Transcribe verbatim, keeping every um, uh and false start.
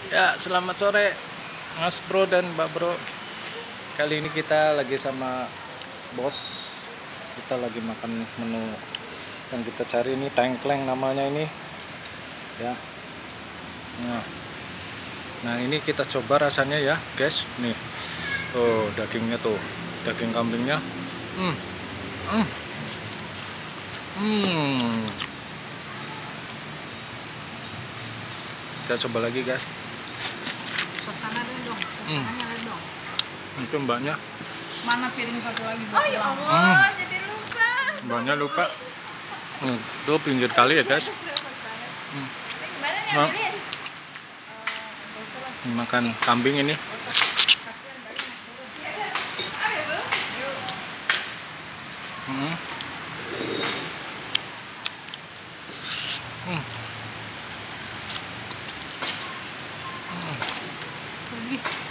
Ya, selamat sore Mas Bro dan Mbak Bro. Kali ini kita lagi sama bos. Kita lagi makan menu yang kita cari ini, tengkleng namanya ini. Ya. Nah. Nah, ini kita coba rasanya ya, guys. Nih. Oh, dagingnya tuh. Daging kambingnya. Hmm. Hmm. Hmm. Kita coba lagi, guys. Suasana dong, suasananya hmm. dong. Itu mbaknya. Mana piring satu lagi? Oh ya Allah, hmm. jadi lupa. Mbaknya lupa. Hmm, itu pinggir kali ya, guys. Hmm. Nah, makan kambing ini. Hmm. Hmm. Hmm.